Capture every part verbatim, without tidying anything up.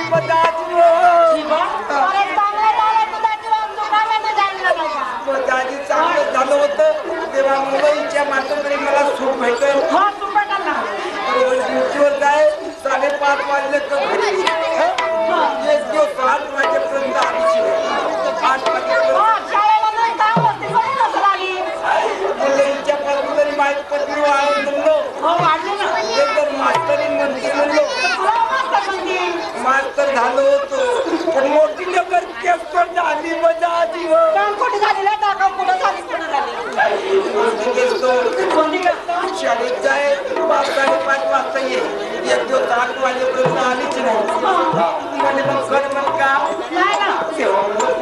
बदाजी हो अरे चांगलं झालं तुझा जीवन सुखामध्ये जायला लागला. बदाजी चांगलं झालं होतं तेव्हा मुंबईच्या मातोश्री मला सुख भेटल. हा तू भेटल ना. रोज ड्युटीवर जाय साडेपाच वाजले तर घरी एक दिवस आठ वाजेपर्यंत आलीची आठ वाजेपर्यंत शाळेला नाही काम होते कोणी नसल आली. मुंबईच्या पासून तरी माझी पत्नी वाढून म्हणलो हो वाढली ना. एकदम मास्तरी म्हणते म्हणलो तुला मास्तर म्हणते. मास्तर झालो होतो पण मोठी नगर केस पण झाली बदाजी हो. काम कुठे झाली ना टाका कुठं झाली कुठं झाली. कोणती केसतो कोणती करतो शाळेत जाय पाच साडेपाच वाजता ये एक दिवस आठ वाजेपर्यंत आलीच नाही. म्हणे मग कर मग का नाही ना. तेव्हा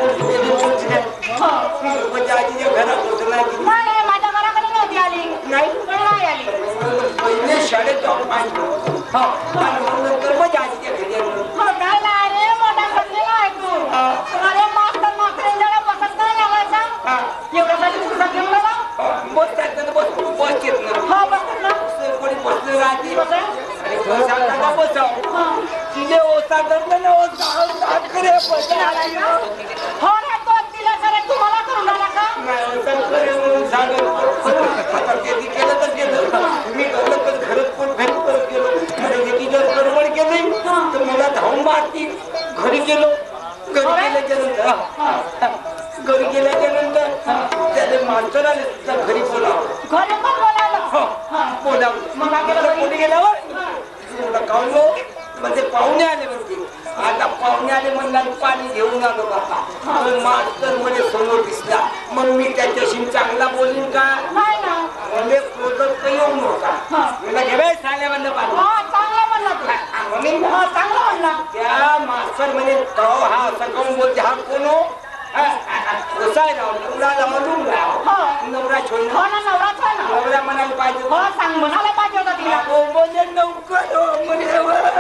बदाजीच्या घरात होतं नाही नाही माझ्या घराकडे नव्हती आली. नाही नाही आली. पहिले शाळेत जाऊन पाहिजे नंतर बदाजीच्या घरी आलो. हो काय नाही रे मोठा बसलेला आहे तू. अरे मास्तर मास्तर जरा बसत नाही लावायचा एवढ्यासाठी तुझा घेऊन गेला. बस त्याच्यानं बस बस घेत ना हा बसत ना. कोणी बसले राहते बसा. आणि बसायला बसाव तिने ओसा धरलं ओसा करे बदाजी हो रे तो तिला खरं तुम्हाला करून आला का. नाही ओसा करे म्हणून सांगत आता कधी केलं तर केलं मी घरलं पण घरात पण घरी परत गेलो म्हणजे ती जर गडबड केली तर मला धावून मारती. घरी गेलो घरी गेल्याच्या नंतर घरी गेल्याच्या नंतर त्याने माणसं आले सुद्धा घरी बोलावं घरी पण बोलावलं. हो बोलावं मग आगे कोणी गेल्यावर तुला काढलो म्हणजे पाहुणे आले म्हणते आता पाहुणे आले म्हणला पाणी घेऊन आलो बाबा. मास्तर मध्ये समोर दिसला मग मी त्याच्याशी चांगला बोलीन का नाही ना. म्हणजे प्रोजेक्ट येऊ नका मला घे सांगल्या म्हणलं पाणी हा चांगला म्हणला तू. म्हणून हा चांगला म्हणला. त्या मास्तर म्हणे तो हा असं काऊन बोलते हा कोण हो कसाय राव नवरा लावून नवरा छोड हो ना नवराच आहे ना. नवरा म्हणायला पाहिजे हो सांग म्हणायला पाहिजे होता तिला. हो म्हणजे लवकर हो म्हणे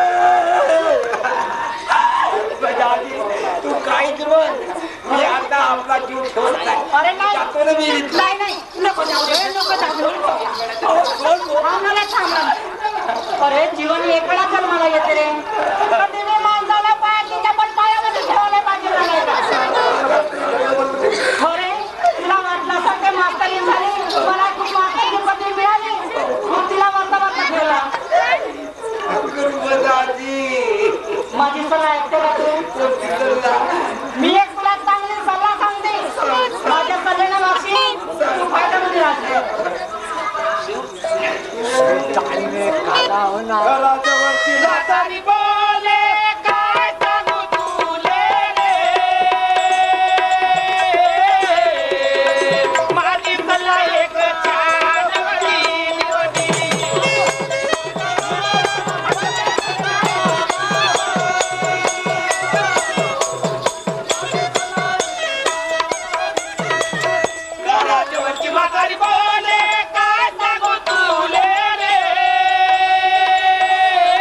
बदाजी तू काहीच म्हण मी आता आपला जीव ठेवत नाही. अरे नाही जातो ना मी नाही नाही नको जाऊ दे नको जाऊ दे. आम्हाला थांबला. अरे जीवन एकडा जन्माला येते रे. कधी मी माणसाला पायाच्या पण पायामध्ये ठेवायला पाहिजे नाही का. हो रे तुला वाटलं असं ते मास्तरी झाली मला खूप मास्तरी पदवी मिळाली मग तिला वार्ता वार्ता ठेवला. बदाजी माझी सल्ला ऐकते का तू. मी एक तुला चांगली सल्ला सांगते माझ्या सल्ल्याने वाशी तू फायद्यामध्ये राहते. घराच्या वरती म्हातारी बोले काय सांगू तुले रे माझी सल्ला एक छान वडील होती. घराच्या वरची म्हातारी बोले काय सांगू तुले रे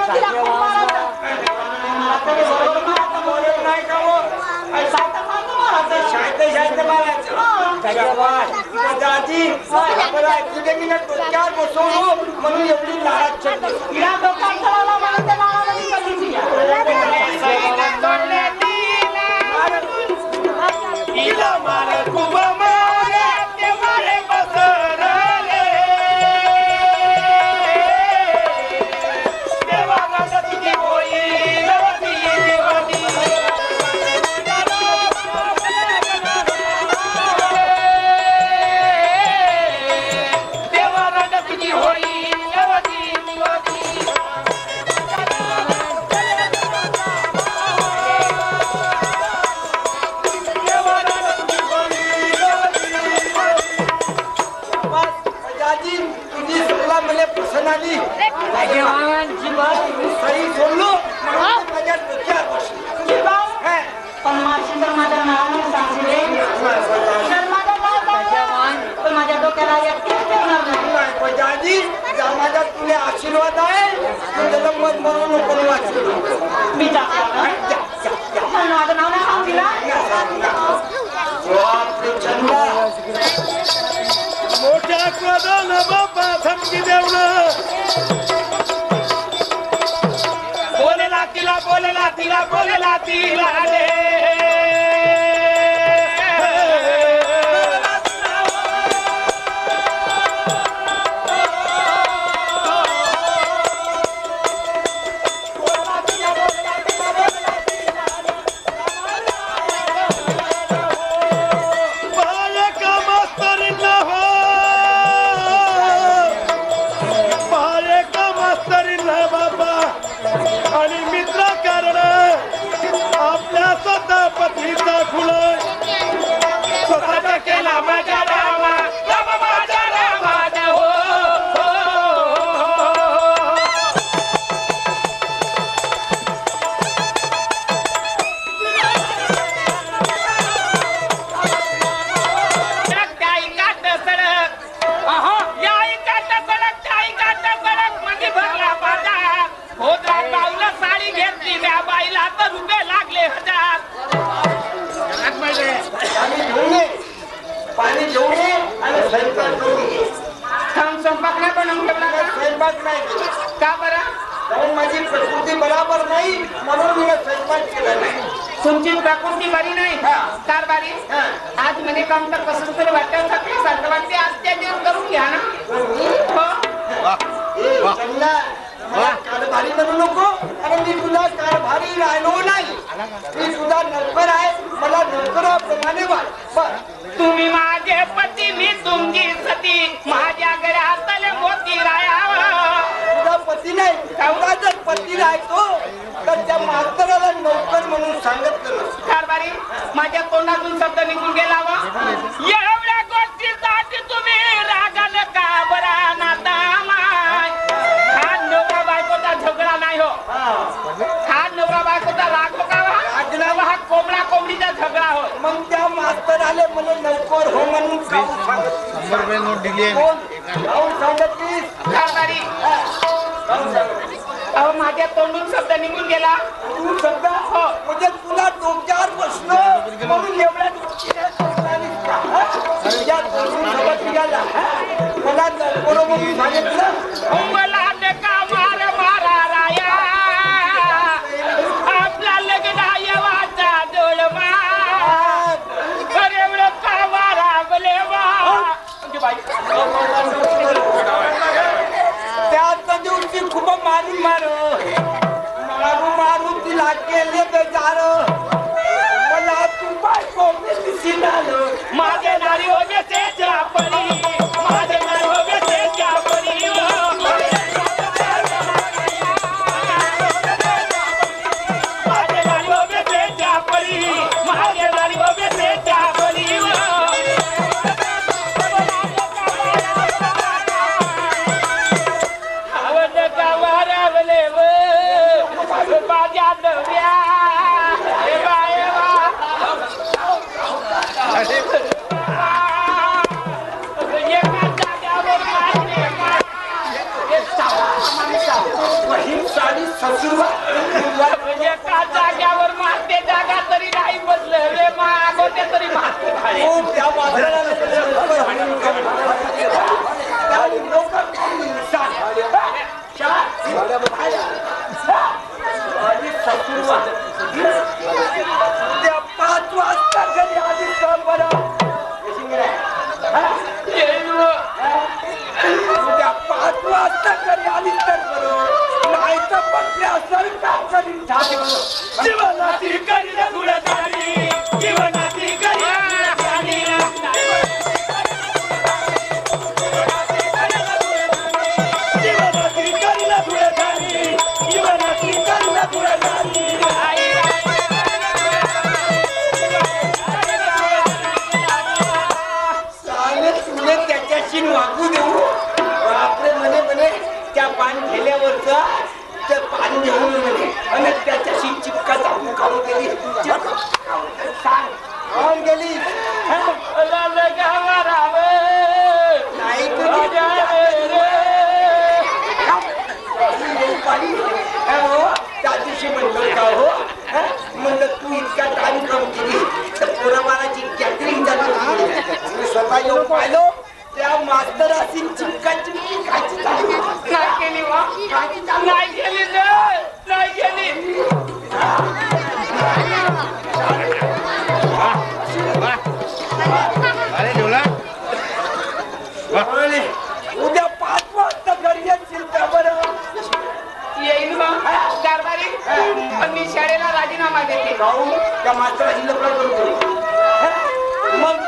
तिला खूप मारायचं. मला तरी बरोबर मारायचं. बोलत नाही का हो? सारखं सारखं मारायचं. शाळेत शाळेत मारायचं. शाबास. दादी, मला तुझे मी ना डोक्यावर बसवलो म्हणून एवढी लाज छाती. तिला डोक्यात ठेवलं म्हणून ते मारायला निघाली. तिला मार खूप मारे ते मारे बसरले देवा गणपती होई नवती देवती देवा गणपती होई नवती देवती तुझी सल्ला मला पसंत आली. सही सोडलो माझ्या डोक्यात बसली. पण माझी तर माझ्या नावाने सांगले तर माझं नाव सांगलं पण माझ्या डोक्याला एकटीच ठेवणार नाही. दादी माझ्या तुले आशीर्वाद आहे त्याला मत म्हणून नको वाचलं. मी जातो पण माझं नाव नाही सांगितलं. मोठ्या क्रोधानं बाबा धमकी देवलं बोलेला तिला बोलेला तिला बोलेला तिला रे आणि मित्र कारण आपल्या स्वतः पत्नीचा खुल स्वतः केला माझ्या रामा रामा माझ्या रामाचा हो पाणी घेऊन ये आणि स्वयंपाक करून ये. स्वयंपाक नाही बनवून ठेवला का? स्वयंपाक नाही का बरं? कारण माझी प्रकृती बरोबर नाही म्हणून मी स्वयंपाक केला नाही. तुमची प्रकृती बरी नाही कारभारी आज म्हणे काम तर कसं तरी वाटतं सारखं वाटते आज त्या दिवस करून घ्या ना. मला कारभारी म्हणू नको आणि मी तुला कारभारी राहिलो नाही. मी तुझा नोकर आहे मला नोकराप्रमाणे वाढ. तुम्ही माझे पती मी तुमची सती माझ्या घरातले मोती राया. तुझा पती नाही तेवढा जर पती राहतो तर त्या मास्तराला नोकर म्हणून सांगत कारभारी माझ्या तोंडातून शब्द निघून गेला वा. एवढ्या गोष्टीसाठी तुम्ही रागाने का बरा नाता माय. हा नवरा बायकोचा झगडा नाही हो. हा नवरा बायकोचा राग हो का हा कोंबडा कोंबडीचा झगडा हो. मग त्या मास्तर आले मला नोकर हो म्हणून काहून सांगत सांगतलीस कारभारी अहो माझ्या तोंडून शब्द निघून गेला. तू शब्द हो म्हणजे तुला डोक्यावर बसलो म्हणून एवढ्या मला नोकर म्हणून सांगितलं. मला का मार मारा राया आपला लग्न येवाचा डोळमा एवढं का मारा बले वा. त्याच दिवशी खूप मारून मार मारू मारू तिला केले बेजार. मला तू बायको माझे नारी हो बेसे जापरी माझे नारी हो बेसे जापरी माझे नारी हो बेसे जापरी माझे नारी हो बेसे जापरी. मागवते तरी मागते भाडे. हो, त्या वादळाला लवकर हाणून काढ. त्या लवकर सांग. आणि ससुरवा. त्या पाच वाजता घरी आधी काम बरं. उद्या पाच वाजता घरी आली तर बरं, नाही तर पटल्या असेल का करीन जीवनाची करीन गुणगाणी, जीवनाची करीन गुणगाणी. जीवनाची करीन गुणगाणी, जीवनाची करीन गुणगाणी. त्याच्याशी वागू देऊ. आपले म्हणे म्हणे त्या पान ठेल्यावरचा ते पान घेऊन म्हणे आणि त्याच्याशी चिपका चालू काढून गेली. सांग कोण गेली? नाही त्या दिवशी म्हणलं का हो म्हणलं तू इतका टाइम काम केली तर पोराबाळाची गॅदरिंग झाली. मी स्वतः येऊन पाहिलो त्या मास्तर असेल चिपका चिपकी खायची चालू नाही केली वा नाही केली नाही केली. उद्या पाच वाजता घरी येतील का बरं? येईल मग कारभारी. पण मी शाळेला राजीनामा देते. भाऊ त्या मास्तराची लफडा करू. मग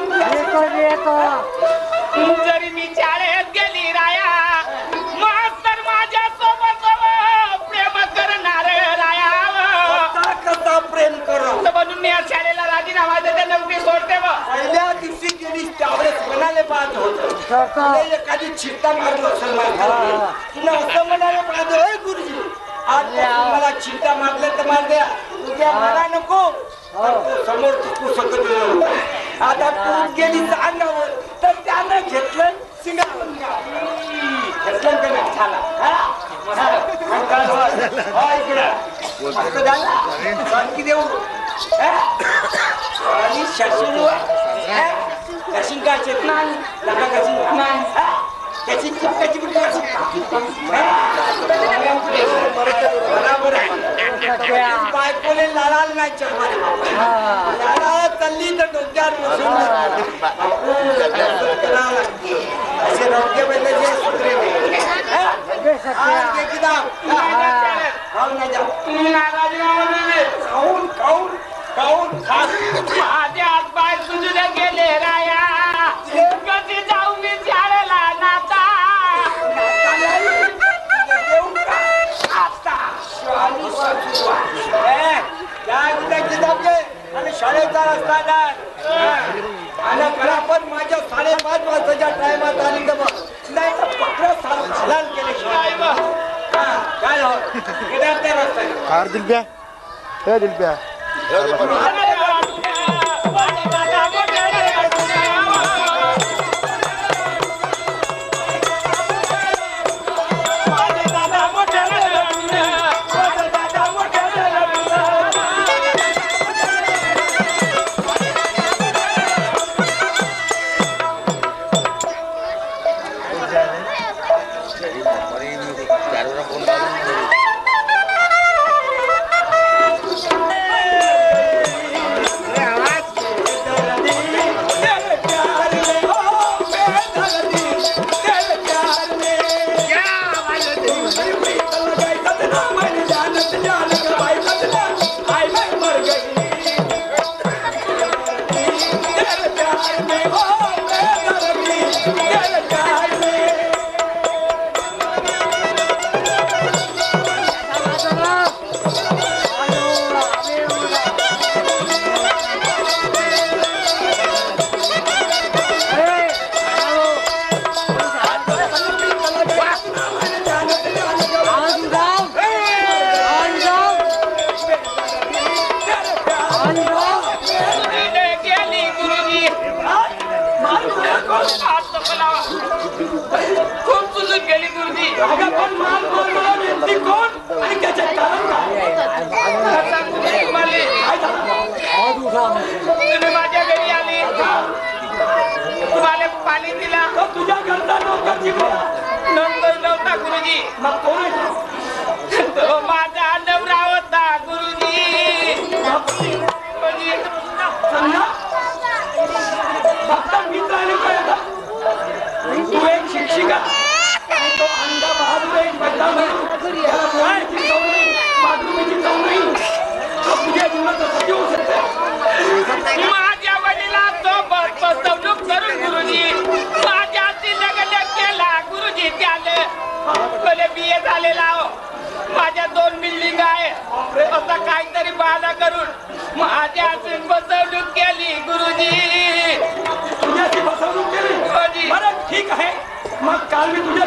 मग जरी मी शाळेत गेली राया मास्तर माझ्या सोबत प्रेम करणार राया. कसा प्रेम करा म्हणून मी या शाळेला राजीनामा देते. नोकरी सोडते. पहिल्या दिवशी गेली त्यावेळेस म्हणाले पाहत होत एखादी चिट्टा मारलो असेल तुला असं म्हणाले पाहतो हे गुरुजी आज मला चिट्टा मारले तर मार द्या उद्या मला नको समोर चुकू शकत नाही. आता तू गेली अंगावर तर त्यानं घेतलं सिंगावर घेतलं का नाही झाला आणखी देऊ आणि शशीन कशी काचे नाही नका कशी नाही त्याची चिपकाची बरोबर आहे. बायकोने लालाल नाही चढवायला लाला चालली तर डोक्यावर बसून करावं लागते. असे रौद्य बैलाचे सूत्रे खाऊन खाऊन खाऊन खास माझ्या हात पाय सुजले गेले राया. कधी जाऊ मी शाळेला नाता आणि शाळेचा रस्ता आणि मला पण माझ्या साडेपाच वाजताच्या टायमात आली तर नाही तर पकड सालाल केल्याशिवाय काय रस्ता कार दिलप्या हे दिलप्या खूप सुजून गेली गुरुजी. पण मान कोण कोण आणि त्याच्या कारण काय सांगू तुम्हाला. पाणी दिला तो तुझ्या घरचा नोकर जिंकला. नंतर नव्हता गुरुजी मग कोण आहे? तो माझा नवरा होता गुरुजी गुरुजी संध्या फक्त मित्र आणि काय होता? तू एक शिक्षिका आणि तो अंडा बहादूर एक बंदा म्हणून त्याला पोहायची सवय नाही, बाथरूमची सवय नाही. तो तुझ्या जीवनात कसं येऊ शकते? माझ्या वडिलांसोबत फसवणूक करून गुरुजी माझ्याशी लग्न केला गुरुजी त्याने भले बी ए झालेला हो माझ्या दोन बिल्डिंग आहे असा काहीतरी बहाणा करून माझ्याशी फसवणूक केली गुरुजी तुझ्याशी फसवणूक केली. गुरुजी बरं ठीक आहे, मग काल मी तुझ्या